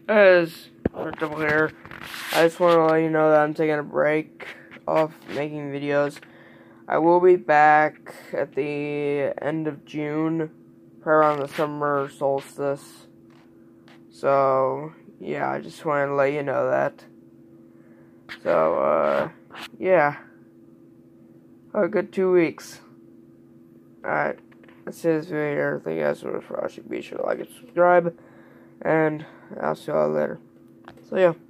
As double here, I just want to let you know that I'm taking a break off making videos. I will be back at the end of June, probably around the Summer Solstice. So, yeah, I just wanted to let you know that. So, yeah. A good 2 weeks. Alright, that's it this video here. Thank you guys so much for watching. Be sure to like and subscribe. And I'll see y'all later. So, yeah.